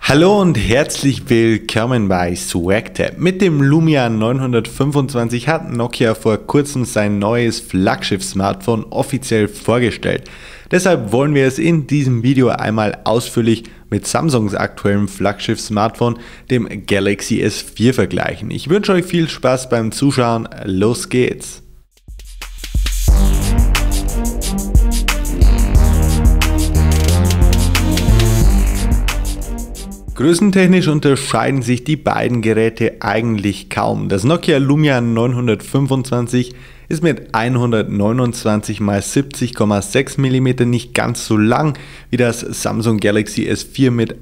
Hallo und herzlich willkommen bei SwagTap. Mit dem Lumia 925 hat Nokia vor kurzem sein neues Flaggschiff-Smartphone offiziell vorgestellt. Deshalb wollen wir es in diesem Video einmal ausführlich mit Samsungs aktuellem Flaggschiff-Smartphone, dem Galaxy S4, vergleichen. Ich wünsche euch viel Spaß beim Zuschauen. Los geht's! Größentechnisch unterscheiden sich die beiden Geräte eigentlich kaum. Das Nokia Lumia 925 ist mit 129 x 70,6 mm nicht ganz so lang wie das Samsung Galaxy S4 mit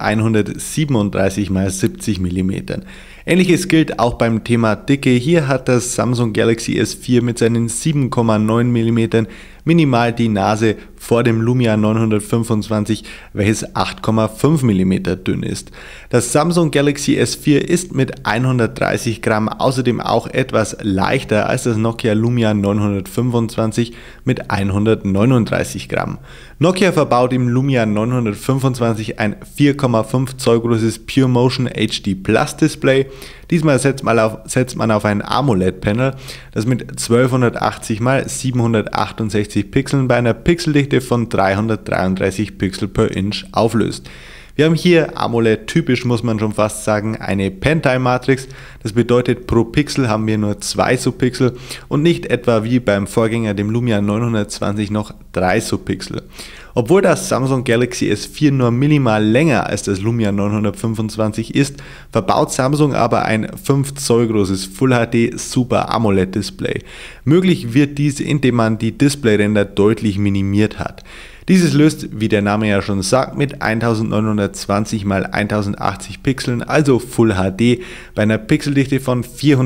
137 x 70 mm. Ähnliches gilt auch beim Thema Dicke. Hier hat das Samsung Galaxy S4 mit seinen 7,9 mm minimal die Nase vor dem Lumia 925, welches 8,5 mm dünn ist. Das Samsung Galaxy S4 ist mit 130 Gramm außerdem auch etwas leichter als das Nokia Lumia 925 mit 139 Gramm. Nokia verbaut im Lumia 925 ein 4,5 Zoll großes PureMotion HD Plus Display. Diesmal setzt man auf ein AMOLED-Panel, das mit 1280 x 768 Pixeln bei einer Pixeldichte von 333 Pixel per Inch auflöst. Wir haben hier AMOLED-typisch, muss man schon fast sagen, eine Pentile-Matrix. Das bedeutet, pro Pixel haben wir nur 2 Subpixel und nicht etwa wie beim Vorgänger, dem Lumia 920, noch 3 Subpixel. Obwohl das Samsung Galaxy S4 nur minimal länger als das Lumia 925 ist, verbaut Samsung aber ein 5 Zoll großes Full HD Super AMOLED Display. Möglich wird dies, indem man die Displayränder deutlich minimiert hat. Dieses löst, wie der Name ja schon sagt, mit 1920 x 1080 Pixeln, also Full HD, bei einer Pixeldichte von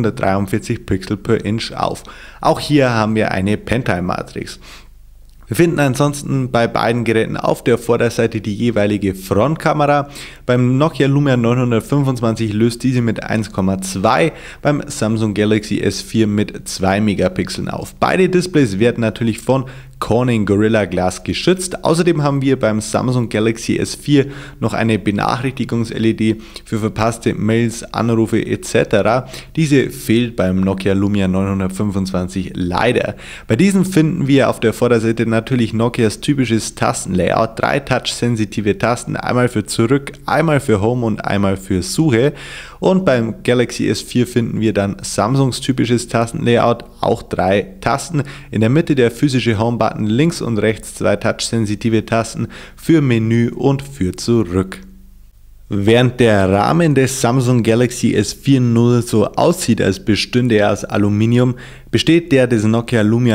443 Pixel per Inch auf. Auch hier haben wir eine Pentile-Matrix. Wir finden ansonsten bei beiden Geräten auf der Vorderseite die jeweilige Frontkamera. Beim Nokia Lumia 925 löst diese mit 1,2, beim Samsung Galaxy S4 mit 2 Megapixeln auf. Beide Displays werden natürlich von Corning Gorilla Glass geschützt. Außerdem haben wir beim Samsung Galaxy S4 noch eine Benachrichtigungs-LED für verpasste Mails, Anrufe etc. Diese fehlt beim Nokia Lumia 925 leider. Bei diesen finden wir auf der Vorderseite natürlich Nokias typisches Tastenlayout. 3 touch-sensitive Tasten, einmal für Zurück, einmal für Home und einmal für Suche. Und beim Galaxy S4 finden wir dann Samsungs typisches Tastenlayout, auch 3 Tasten. In der Mitte der physische Home-Button, links und rechts 2 touch-sensitive Tasten für Menü und für Zurück. Während der Rahmen des Samsung Galaxy S4 nur so aussieht, als bestünde er aus Aluminium, besteht der des Nokia Lumia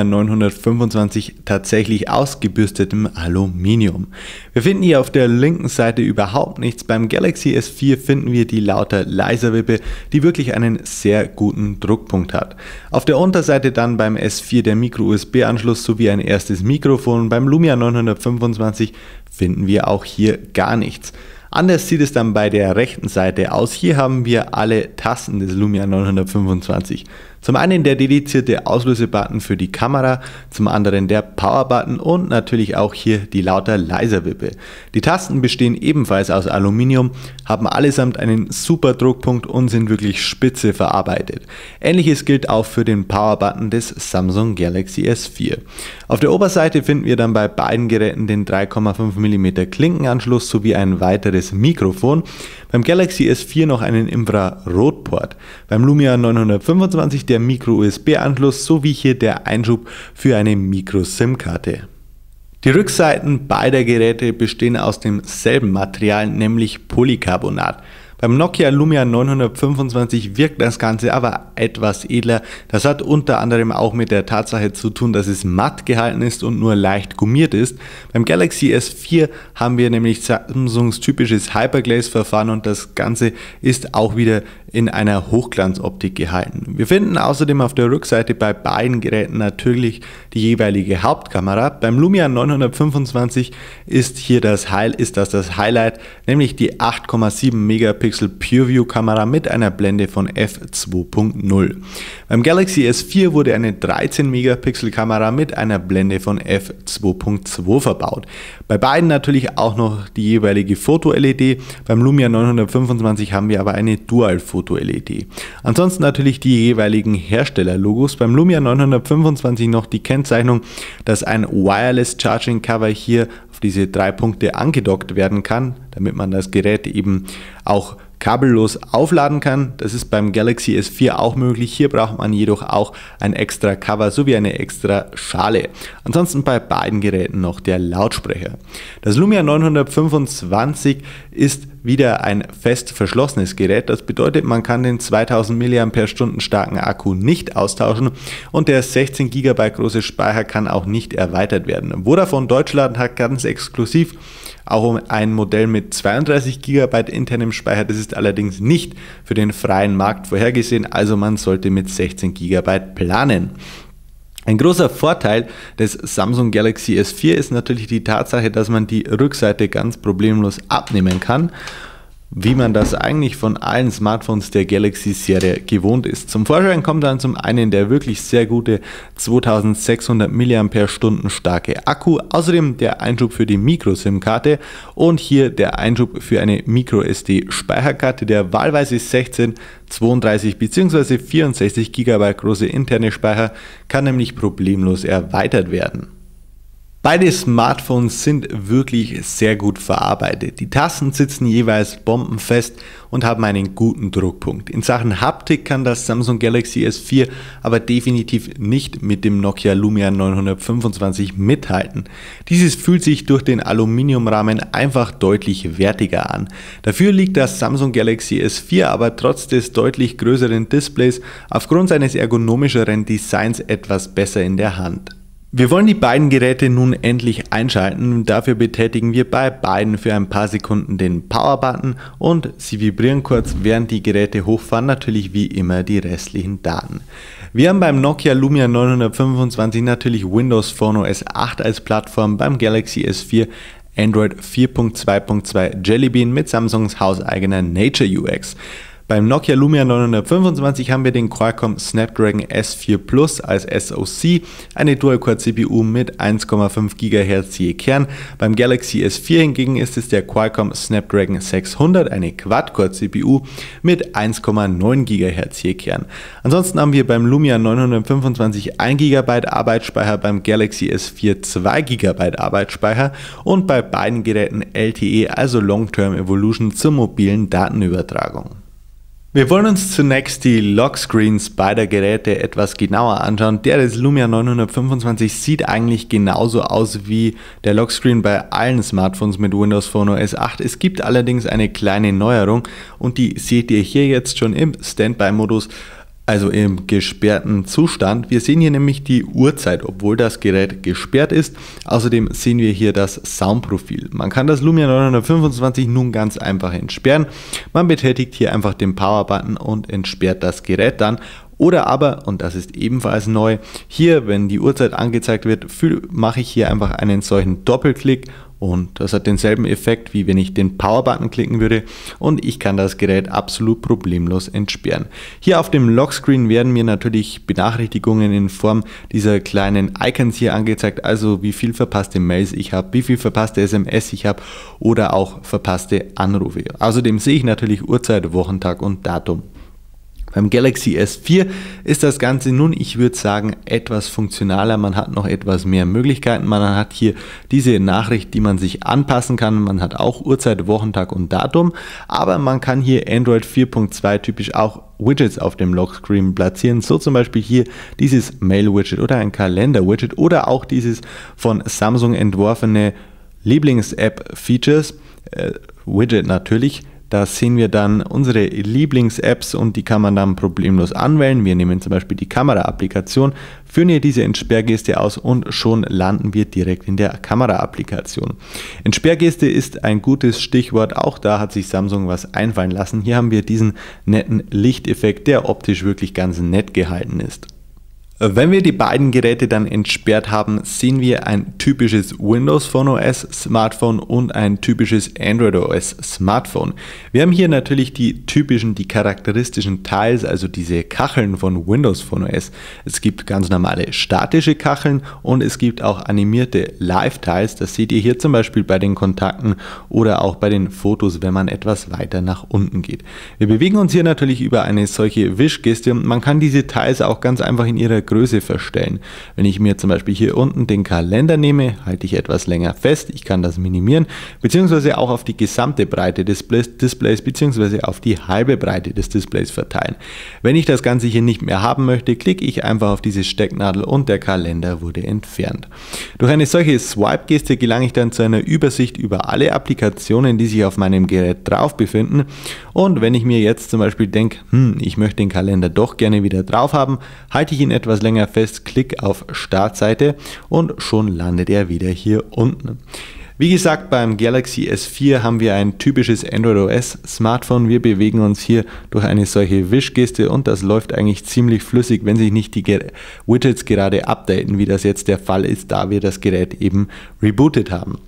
925 tatsächlich aus gebürstetem Aluminium. Wir finden hier auf der linken Seite überhaupt nichts. Beim Galaxy S4 finden wir die lauter Laserwippe, die wirklich einen sehr guten Druckpunkt hat. Auf der Unterseite dann beim S4 der Micro-USB-Anschluss sowie ein erstes Mikrofon. Beim Lumia 925 finden wir auch hier gar nichts. Anders sieht es dann bei der rechten Seite aus. Hier haben wir alle Tasten des Lumia 925. Zum einen der dedizierte Auslösebutton für die Kamera, zum anderen der Power-Button und natürlich auch hier die lauter Laserwippe. Die Tasten bestehen ebenfalls aus Aluminium, haben allesamt einen super Druckpunkt und sind wirklich spitze verarbeitet. Ähnliches gilt auch für den Power-Button des Samsung Galaxy S4. Auf der Oberseite finden wir dann bei beiden Geräten den 3,5 mm Klinkenanschluss sowie ein weiteres Mikrofon. Beim Galaxy S4 noch einen Infrarotport. Beim Lumia 925 der Micro-USB-Anschluss sowie hier der Einschub für eine Micro-SIM-Karte. Die Rückseiten beider Geräte bestehen aus demselben Material, nämlich Polycarbonat. Beim Nokia Lumia 925 wirkt das Ganze aber etwas edler. Das hat unter anderem auch mit der Tatsache zu tun, dass es matt gehalten ist und nur leicht gummiert ist. Beim Galaxy S4 haben wir nämlich Samsungs typisches Hyperglaze-Verfahren und das Ganze ist auch wieder in einer Hochglanzoptik gehalten. Wir finden außerdem auf der Rückseite bei beiden Geräten natürlich die jeweilige Hauptkamera. Beim Lumia 925 ist das Highlight, nämlich die 8,7 Megapixel PureView Kamera mit einer Blende von f2.0. Beim Galaxy S4 wurde eine 13 Megapixel Kamera mit einer Blende von f2.2 verbaut. Bei beiden natürlich auch noch die jeweilige Foto-LED. Beim Lumia 925 haben wir aber eine Dual-Foto-LED. Ansonsten natürlich die jeweiligen Herstellerlogos. Beim Lumia 925 noch die Kennzeichnung, dass ein Wireless Charging Cover hier auf diese 3 Punkte angedockt werden kann, damit man das Gerät eben auch kabellos aufladen kann. Das ist beim Galaxy S4 auch möglich. Hier braucht man jedoch auch ein extra Cover sowie eine extra Schale. Ansonsten bei beiden Geräten noch der Lautsprecher. Das Lumia 925 ist wieder ein fest verschlossenes Gerät. Das bedeutet, man kann den 2000 mAh starken Akku nicht austauschen und der 16 GB große Speicher kann auch nicht erweitert werden. Vodafone Deutschland hat ganz exklusiv auch ein Modell mit 32 GB internem Speicher. Das ist allerdings nicht für den freien Markt vorhergesehen, also man sollte mit 16 GB planen. Ein großer Vorteil des Samsung Galaxy S4 ist natürlich die Tatsache, dass man die Rückseite ganz problemlos abnehmen kann, wie man das eigentlich von allen Smartphones der Galaxy-Serie gewohnt ist. Zum Vorschein kommt dann zum einen der wirklich sehr gute 2600 mAh starke Akku, außerdem der Einschub für die Micro-SIM-Karte und hier der Einschub für eine Micro-SD-Speicherkarte, der wahlweise 16, 32 bzw. 64 GB große interne Speicher kann nämlich problemlos erweitert werden. Beide Smartphones sind wirklich sehr gut verarbeitet. Die Tasten sitzen jeweils bombenfest und haben einen guten Druckpunkt. In Sachen Haptik kann das Samsung Galaxy S4 aber definitiv nicht mit dem Nokia Lumia 925 mithalten. Dieses fühlt sich durch den Aluminiumrahmen einfach deutlich wertiger an. Dafür liegt das Samsung Galaxy S4 aber trotz des deutlich größeren Displays aufgrund seines ergonomischeren Designs etwas besser in der Hand. Wir wollen die beiden Geräte nun endlich einschalten. Dafür betätigen wir bei beiden für ein paar Sekunden den Power-Button und sie vibrieren kurz, während die Geräte hochfahren, natürlich wie immer die restlichen Daten. Wir haben beim Nokia Lumia 925 natürlich Windows Phone OS 8 als Plattform, beim Galaxy S4 Android 4.2.2 Jelly Bean mit Samsungs hauseigener Nature UX. Beim Nokia Lumia 925 haben wir den Qualcomm Snapdragon S4 Plus als SoC, eine Dual-Core-CPU mit 1,5 GHz je Kern. Beim Galaxy S4 hingegen ist es der Qualcomm Snapdragon 600, eine Quad-Core-CPU mit 1,9 GHz je Kern. Ansonsten haben wir beim Lumia 925 1 GB Arbeitsspeicher, beim Galaxy S4 2 GB Arbeitsspeicher und bei beiden Geräten LTE, also Long-Term Evolution zur mobilen Datenübertragung. Wir wollen uns zunächst die Lockscreens beider Geräte etwas genauer anschauen. Der des Lumia 925 sieht eigentlich genauso aus wie der Lockscreen bei allen Smartphones mit Windows Phone OS 8. Es gibt allerdings eine kleine Neuerung und die seht ihr hier jetzt schon im Standby-Modus, also im gesperrten Zustand. Wir sehen hier nämlich die Uhrzeit, obwohl das Gerät gesperrt ist. Außerdem sehen wir hier das Soundprofil. Man kann das Lumia 925 nun ganz einfach entsperren. Man betätigt hier einfach den Power-Button und entsperrt das Gerät dann. Oder aber, und das ist ebenfalls neu, hier, wenn die Uhrzeit angezeigt wird, mache ich hier einfach einen solchen Doppelklick und das hat denselben Effekt, wie wenn ich den Power-Button klicken würde und ich kann das Gerät absolut problemlos entsperren. Hier auf dem Lockscreen werden mir natürlich Benachrichtigungen in Form dieser kleinen Icons hier angezeigt, also wie viel verpasste Mails ich habe, wie viel verpasste SMS ich habe oder auch verpasste Anrufe. Außerdem sehe ich natürlich Uhrzeit, Wochentag und Datum. Beim Galaxy S4 ist das Ganze nun, ich würde sagen, etwas funktionaler. Man hat noch etwas mehr Möglichkeiten. Man hat hier diese Nachricht, die man sich anpassen kann. Man hat auch Uhrzeit, Wochentag und Datum. Aber man kann hier Android 4.2 typisch auch Widgets auf dem Lockscreen platzieren. So zum Beispiel hier dieses Mail-Widget oder ein Kalender-Widget oder auch dieses von Samsung entworfene Lieblings-App-Features. Widget natürlich. Da sehen wir dann unsere Lieblings-Apps und die kann man dann problemlos anwählen. Wir nehmen zum Beispiel die Kamera-Applikation, führen hier diese Entsperrgeste aus und schon landen wir direkt in der Kamera-Applikation. Entsperrgeste ist ein gutes Stichwort, auch da hat sich Samsung was einfallen lassen. Hier haben wir diesen netten Lichteffekt, der optisch wirklich ganz nett gehalten ist. Wenn wir die beiden Geräte dann entsperrt haben, sehen wir ein typisches Windows Phone OS Smartphone und ein typisches Android OS Smartphone. Wir haben hier natürlich die charakteristischen Tiles, also diese Kacheln von Windows Phone OS. Es gibt ganz normale statische Kacheln und es gibt auch animierte Live-Tiles. Das seht ihr hier zum Beispiel bei den Kontakten oder auch bei den Fotos, wenn man etwas weiter nach unten geht. Wir bewegen uns hier natürlich über eine solche Wischgeste und man kann diese Tiles auch ganz einfach in ihrer Größe verstellen. Wenn ich mir zum Beispiel hier unten den Kalender nehme, halte ich etwas länger fest, ich kann das minimieren, beziehungsweise auch auf die gesamte Breite des Displays, beziehungsweise auf die halbe Breite des Displays verteilen. Wenn ich das Ganze hier nicht mehr haben möchte, klicke ich einfach auf diese Stecknadel und der Kalender wurde entfernt. Durch eine solche Swipe-Geste gelange ich dann zu einer Übersicht über alle Applikationen, die sich auf meinem Gerät drauf befinden, und wenn ich mir jetzt zum Beispiel denke, ich möchte den Kalender doch gerne wieder drauf haben, halte ich ihn etwas länger fest, klick auf Startseite und schon landet er wieder hier unten. Wie gesagt, beim Galaxy S4 haben wir ein typisches Android OS Smartphone. Wir bewegen uns hier durch eine solche Wischgeste und das läuft eigentlich ziemlich flüssig, wenn sich nicht die Widgets gerade updaten, wie das jetzt der Fall ist, da wir das Gerät eben rebootet haben.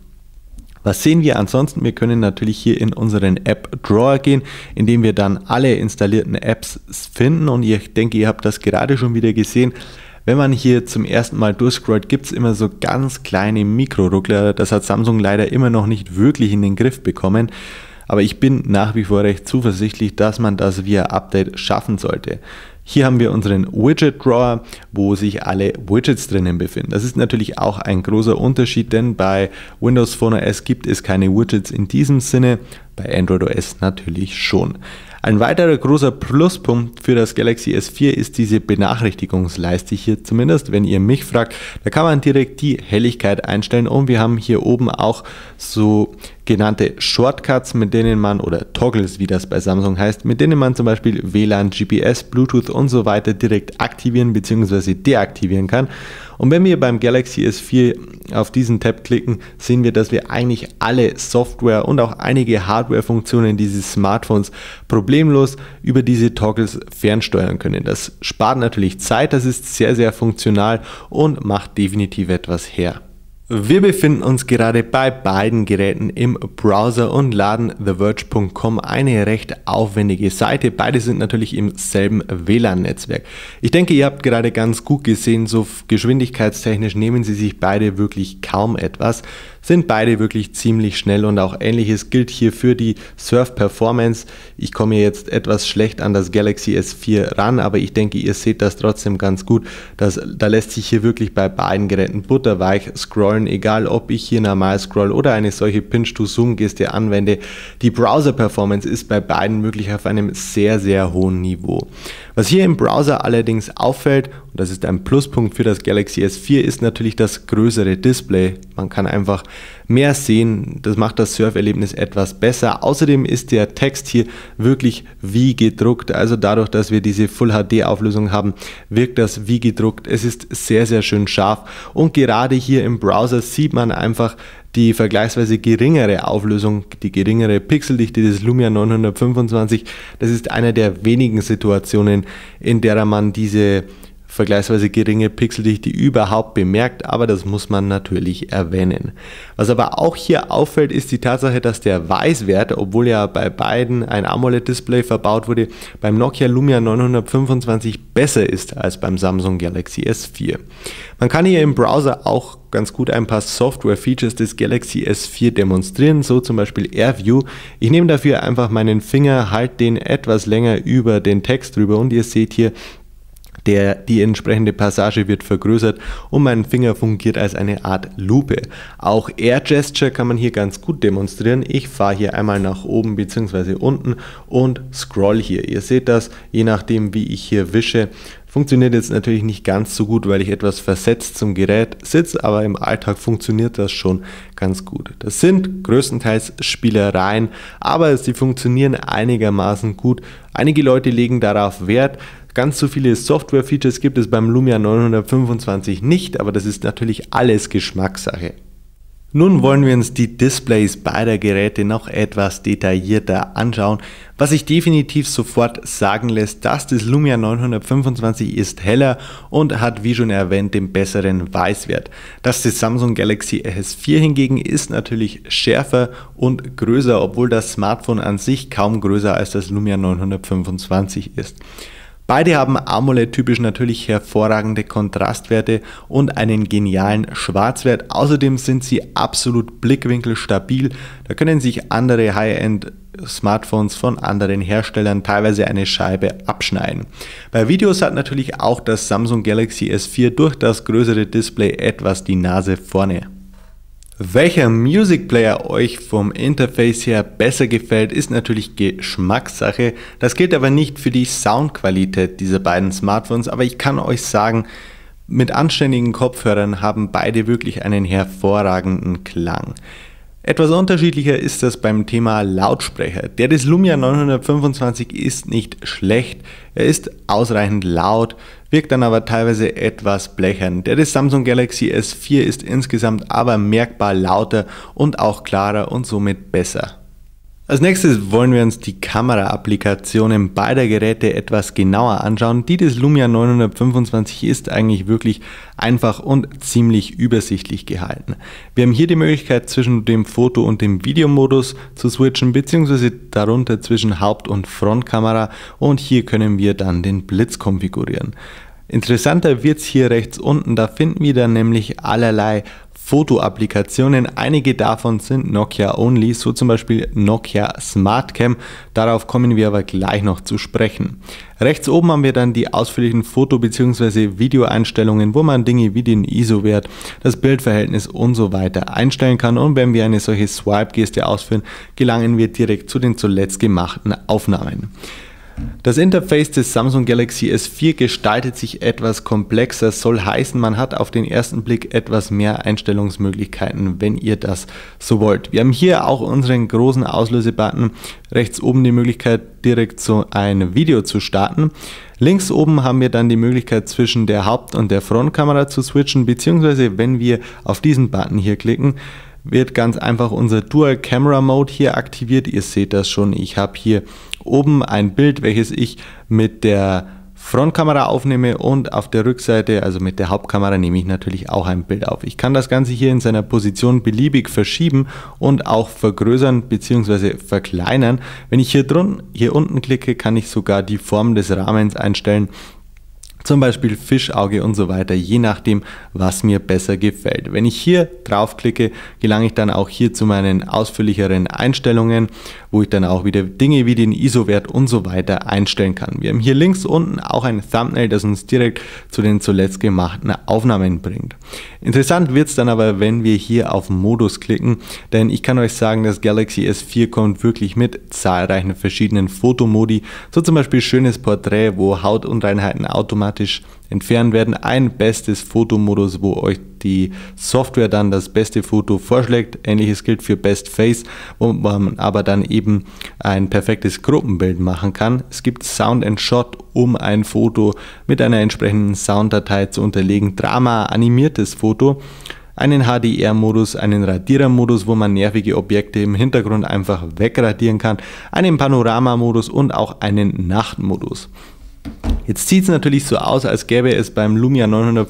Was sehen wir ansonsten? Wir können natürlich hier in unseren App Drawer gehen, indem wir dann alle installierten Apps finden, und ich denke, ihr habt das gerade schon wieder gesehen. Wenn man hier zum ersten Mal durchscrollt, gibt es immer so ganz kleine Mikroruckler. Das hat Samsung leider immer noch nicht wirklich in den Griff bekommen. Aber ich bin nach wie vor recht zuversichtlich, dass man das via Update schaffen sollte. Hier haben wir unseren Widget Drawer, wo sich alle Widgets drinnen befinden. Das ist natürlich auch ein großer Unterschied, denn bei Windows Phone OS gibt es keine Widgets in diesem Sinne, bei Android OS natürlich schon. Ein weiterer großer Pluspunkt für das Galaxy S4 ist diese Benachrichtigungsleiste hier, zumindest wenn ihr mich fragt. Da kann man direkt die Helligkeit einstellen und wir haben hier oben auch so genannte Shortcuts, mit denen man, oder Toggles, wie das bei Samsung heißt, mit denen man zum Beispiel WLAN, GPS, Bluetooth und so weiter direkt aktivieren bzw. deaktivieren kann. Und wenn wir beim Galaxy S4 auf diesen Tab klicken, sehen wir, dass wir eigentlich alle Software und auch einige Hardware-Funktionen dieses Smartphones problemlos über diese Toggles fernsteuern können. Das spart natürlich Zeit, das ist sehr, sehr funktional und macht definitiv etwas her. Wir befinden uns gerade bei beiden Geräten im Browser und laden TheVerge.com, eine recht aufwendige Seite. Beide sind natürlich im selben WLAN-Netzwerk. Ich denke, ihr habt gerade ganz gut gesehen, so geschwindigkeitstechnisch nehmen sie sich beide wirklich kaum etwas, sind beide wirklich ziemlich schnell, und auch Ähnliches gilt hier für die Surf-Performance. Ich komme jetzt etwas schlecht an das Galaxy S4 ran, aber ich denke, ihr seht das trotzdem ganz gut. Da lässt sich hier wirklich bei beiden Geräten butterweich scrollen, egal ob ich hier normal scroll oder eine solche Pinch-to-Zoom-Geste anwende. Die Browser-Performance ist bei beiden wirklich auf einem sehr, sehr hohen Niveau. Was hier im Browser allerdings auffällt, und das ist ein Pluspunkt für das Galaxy S4, ist natürlich das größere Display. Man kann einfach mehr sehen, das macht das Surferlebnis etwas besser. Außerdem ist der Text hier wirklich wie gedruckt, also dadurch, dass wir diese Full HD Auflösung haben, wirkt das wie gedruckt. Es ist sehr, sehr schön scharf, und gerade hier im Browser sieht man einfach die vergleichsweise geringere Auflösung, die geringere Pixeldichte des Lumia 925. Das ist eine der wenigen Situationen, in der man diese vergleichsweise geringe Pixeldichte überhaupt bemerkt, aber das muss man natürlich erwähnen. Was aber auch hier auffällt, ist die Tatsache, dass der Weißwert, obwohl ja bei beiden ein AMOLED-Display verbaut wurde, beim Nokia Lumia 925 besser ist als beim Samsung Galaxy S4. Man kann hier im Browser auch ganz gut ein paar Software-Features des Galaxy S4 demonstrieren, so zum Beispiel AirView. Ich nehme dafür einfach meinen Finger, halte den etwas länger über den Text drüber und ihr seht hier, die entsprechende Passage wird vergrößert und mein Finger fungiert als eine Art Lupe. Auch Air Gesture kann man hier ganz gut demonstrieren. Ich fahre hier einmal nach oben bzw. unten und scroll hier. Ihr seht das, je nachdem wie ich hier wische. Funktioniert jetzt natürlich nicht ganz so gut, weil ich etwas versetzt zum Gerät sitze, aber im Alltag funktioniert das schon ganz gut. Das sind größtenteils Spielereien, aber sie funktionieren einigermaßen gut. Einige Leute legen darauf Wert. Ganz so viele Software-Features gibt es beim Lumia 925 nicht, aber das ist natürlich alles Geschmackssache. Nun wollen wir uns die Displays beider Geräte noch etwas detaillierter anschauen. Was sich definitiv sofort sagen lässt, dass das Lumia 925 ist heller und hat, wie schon erwähnt, den besseren Weißwert. Das Samsung Galaxy S4 hingegen ist natürlich schärfer und größer, obwohl das Smartphone an sich kaum größer als das Lumia 925 ist. Beide haben AMOLED-typisch natürlich hervorragende Kontrastwerte und einen genialen Schwarzwert. Außerdem sind sie absolut blickwinkelstabil. Da können sich andere High-End-Smartphones von anderen Herstellern teilweise eine Scheibe abschneiden. Bei Videos hat natürlich auch das Samsung Galaxy S4 durch das größere Display etwas die Nase vorne. Welcher Music Player euch vom Interface her besser gefällt, ist natürlich Geschmackssache. Das gilt aber nicht für die Soundqualität dieser beiden Smartphones, aber ich kann euch sagen, mit anständigen Kopfhörern haben beide wirklich einen hervorragenden Klang. Etwas unterschiedlicher ist das beim Thema Lautsprecher. Der des Lumia 925 ist nicht schlecht, er ist ausreichend laut, wirkt dann aber teilweise etwas blechern. Der des Samsung Galaxy S4 ist insgesamt aber merkbar lauter und auch klarer und somit besser. Als nächstes wollen wir uns die Kamera-Applikationen beider Geräte etwas genauer anschauen. Die des Lumia 925 ist eigentlich wirklich einfach und ziemlich übersichtlich gehalten. Wir haben hier die Möglichkeit zwischen dem Foto- und dem Videomodus zu switchen, beziehungsweise darunter zwischen Haupt- und Frontkamera, und hier können wir dann den Blitz konfigurieren. Interessanter wird es hier rechts unten, da finden wir dann nämlich allerlei Fotoapplikationen. Einige davon sind Nokia only, so zum Beispiel Nokia SmartCam. Darauf kommen wir aber gleich noch zu sprechen. Rechts oben haben wir dann die ausführlichen Foto- bzw. Videoeinstellungen, wo man Dinge wie den ISO-Wert, das Bildverhältnis und so weiter einstellen kann. Und wenn wir eine solche Swipe-Geste ausführen, gelangen wir direkt zu den zuletzt gemachten Aufnahmen. Das Interface des Samsung Galaxy S4 gestaltet sich etwas komplexer, soll heißen, man hat auf den ersten Blick etwas mehr Einstellungsmöglichkeiten, wenn ihr das so wollt. Wir haben hier auch unseren großen Auslösebutton, rechts oben die Möglichkeit direkt so ein Video zu starten. Links oben haben wir dann die Möglichkeit zwischen der Haupt- und der Frontkamera zu switchen, beziehungsweise wenn wir auf diesen Button hier klicken, wird ganz einfach unser Dual Camera Mode hier aktiviert. Ihr seht das schon, ich habe hier oben ein Bild, welches ich mit der Frontkamera aufnehme, und auf der Rückseite, also mit der Hauptkamera, nehme ich natürlich auch ein Bild auf. Ich kann das Ganze hier in seiner Position beliebig verschieben und auch vergrößern bzw. verkleinern. Wenn ich hier unten klicke, kann ich sogar die Form des Rahmens einstellen. Zum Beispiel Fischauge und so weiter, je nachdem, was mir besser gefällt. Wenn ich hier draufklicke, gelange ich dann auch hier zu meinen ausführlicheren Einstellungen, wo ich dann auch wieder Dinge wie den ISO-Wert und so weiter einstellen kann. Wir haben hier links unten auch ein Thumbnail, das uns direkt zu den zuletzt gemachten Aufnahmen bringt. Interessant wird es dann aber, wenn wir hier auf Modus klicken, denn ich kann euch sagen, das Galaxy S4 kommt wirklich mit zahlreichen verschiedenen Fotomodi, so zum Beispiel schönes Porträt, wo Hautunreinheiten automatisch entfernt werden, ein bestes Fotomodus, wo euch die Software dann das beste Foto vorschlägt. Ähnliches gilt für Best Face, wo man aber dann eben ein perfektes Gruppenbild machen kann. Es gibt Sound and Shot, um ein Foto mit einer entsprechenden Sounddatei zu unterlegen. Drama, animiertes Foto. Einen HDR-Modus, einen Radierer-Modus, wo man nervige Objekte im Hintergrund einfach wegradieren kann. Einen Panorama-Modus und auch einen Nachtmodus. Jetzt sieht es natürlich so aus, als gäbe es beim Lumia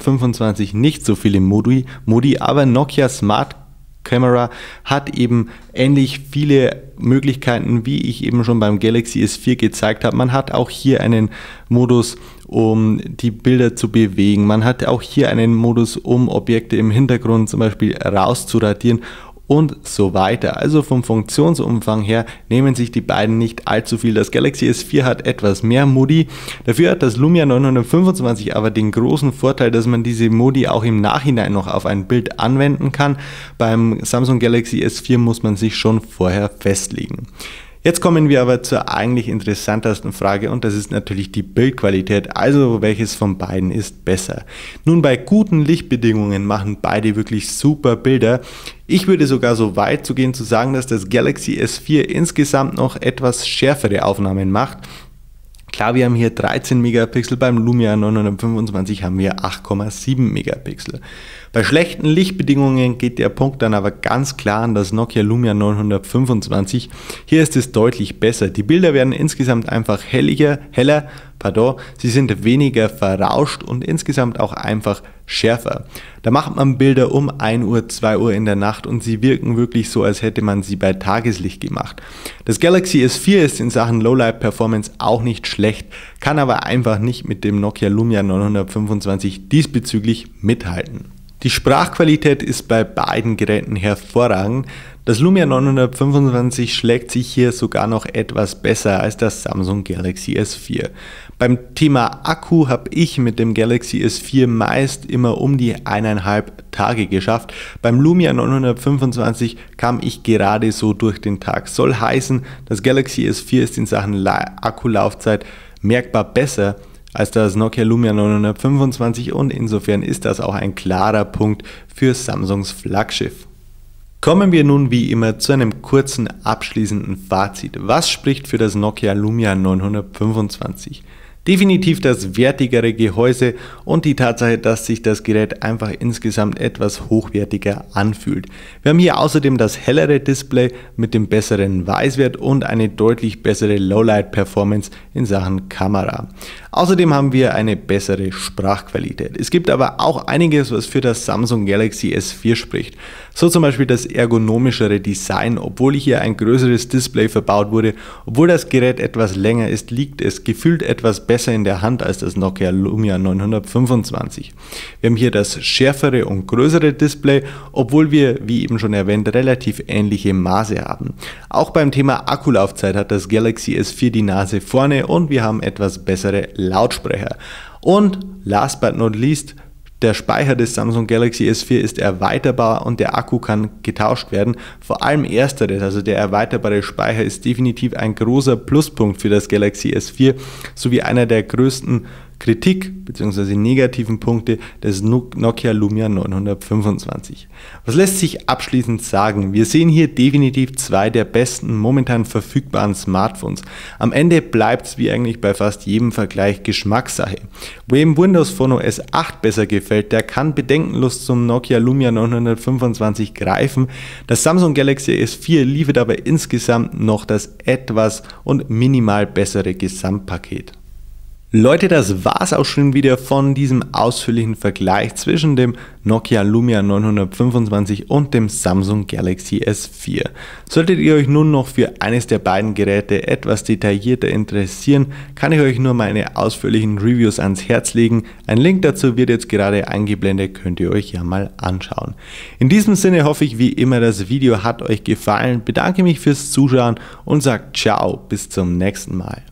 925 nicht so viele Modi, aber Nokia Smart Camera hat eben ähnlich viele Möglichkeiten, wie ich eben schon beim Galaxy S4 gezeigt habe. Man hat auch hier einen Modus, um die Bilder zu bewegen. Man hat auch hier einen Modus, um Objekte im Hintergrund zum Beispiel rauszuradieren und so weiter. Also vom Funktionsumfang her nehmen sich die beiden nicht allzu viel. Das Galaxy S4 hat etwas mehr Modi. Dafür hat das Lumia 925 aber den großen Vorteil, dass man diese Modi auch im Nachhinein noch auf ein Bild anwenden kann. Beim Samsung Galaxy S4 muss man sich schon vorher festlegen. Jetzt kommen wir aber zur eigentlich interessantesten Frage, und das ist natürlich die Bildqualität, also welches von beiden ist besser. Nun, bei guten Lichtbedingungen machen beide wirklich super Bilder. Ich würde sogar so weit zu gehen zu sagen, dass das Galaxy S4 insgesamt noch etwas schärfere Aufnahmen macht. Klar, wir haben hier 13 Megapixel, beim Lumia 925 haben wir 8,7 Megapixel. Bei schlechten Lichtbedingungen geht der Punkt dann aber ganz klar an das Nokia Lumia 925. Hier ist es deutlich besser. Die Bilder werden insgesamt einfach heller, sie sind weniger verrauscht und insgesamt auch einfach schärfer. Da macht man Bilder um 1 Uhr, 2 Uhr in der Nacht und sie wirken wirklich so, als hätte man sie bei Tageslicht gemacht. Das Galaxy S4 ist in Sachen Lowlight Performance auch nicht schlecht, kann aber einfach nicht mit dem Nokia Lumia 925 diesbezüglich mithalten. Die Sprachqualität ist bei beiden Geräten hervorragend. Das Lumia 925 schlägt sich hier sogar noch etwas besser als das Samsung Galaxy S4. Beim Thema Akku habe ich mit dem Galaxy S4 meist immer um die 1,5 Tage geschafft. Beim Lumia 925 kam ich gerade so durch den Tag. Soll heißen, das Galaxy S4 ist in Sachen Akkulaufzeit merkbar besser als das Nokia Lumia 925 und insofern ist das auch ein klarer Punkt für Samsungs Flaggschiff. Kommen wir nun wie immer zu einem kurzen abschließenden Fazit. Was spricht für das Nokia Lumia 925? Definitiv das wertigere Gehäuse und die Tatsache, dass sich das Gerät einfach insgesamt etwas hochwertiger anfühlt. Wir haben hier außerdem das hellere Display mit dem besseren Weißwert und eine deutlich bessere Lowlight-Performance in Sachen Kamera. Außerdem haben wir eine bessere Sprachqualität. Es gibt aber auch einiges, was für das Samsung Galaxy S4 spricht. So zum Beispiel das ergonomischere Design. Obwohl hier ein größeres Display verbaut wurde, obwohl das Gerät etwas länger ist, liegt es gefühlt etwas besser in der Hand als das Nokia Lumia 925. Wir haben hier das schärfere und größere Display, obwohl wir, wie eben schon erwähnt, relativ ähnliche Maße haben. Auch beim Thema Akkulaufzeit hat das Galaxy S4 die Nase vorne und wir haben etwas bessere Lautsprecher. Und last but not least, der Speicher des Samsung Galaxy S4 ist erweiterbar und der Akku kann getauscht werden. Vor allem ersteres, also der erweiterbare Speicher, ist definitiv ein großer Pluspunkt für das Galaxy S4 sowie einer der größten Kritik bzw. negativen Punkte des Nokia Lumia 925. Was lässt sich abschließend sagen? Wir sehen hier definitiv zwei der besten momentan verfügbaren Smartphones. Am Ende bleibt es wie eigentlich bei fast jedem Vergleich Geschmackssache. Wem Windows Phone OS 8 besser gefällt, der kann bedenkenlos zum Nokia Lumia 925 greifen. Das Samsung Galaxy S4 liefert aber insgesamt noch das etwas und minimal bessere Gesamtpaket. Leute, das war's auch schon wieder von diesem ausführlichen Vergleich zwischen dem Nokia Lumia 925 und dem Samsung Galaxy S4. Solltet ihr euch nun noch für eines der beiden Geräte etwas detaillierter interessieren, kann ich euch nur meine ausführlichen Reviews ans Herz legen. Ein Link dazu wird jetzt gerade eingeblendet, könnt ihr euch ja mal anschauen. In diesem Sinne hoffe ich wie immer, das Video hat euch gefallen, bedanke mich fürs Zuschauen und sage ciao, bis zum nächsten Mal.